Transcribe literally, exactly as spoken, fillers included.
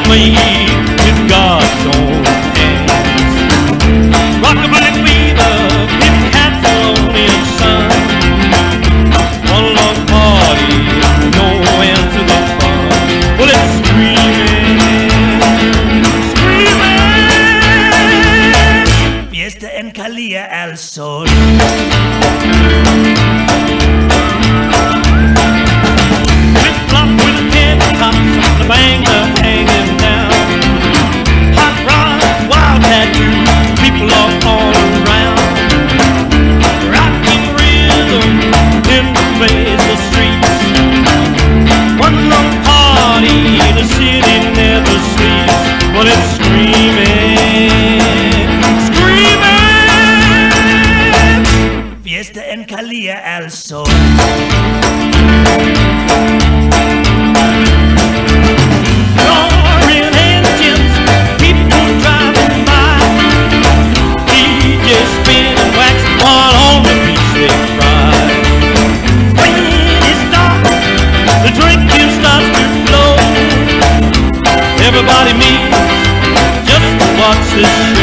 made with God's own hands. Rockabilly fever, hip cats alone in sun. One long party, no end to the fun. Well, it's screaming, screaming. Fiesta en Calia al Sol. Flip-flop with the tin tops, the banger hanging down. Hot rods, wild tattoos, people all all around. Rockin' rhythm invades the streets. One long party, the city never sleeps. Well, it's screaming, screaming. Fiesta en Calia al Sol. Roaring engines, people driving by, D J spinning wax while on the beach they cry. When it's dark, the drinking starts to flow. Everybody meets just to watch this show.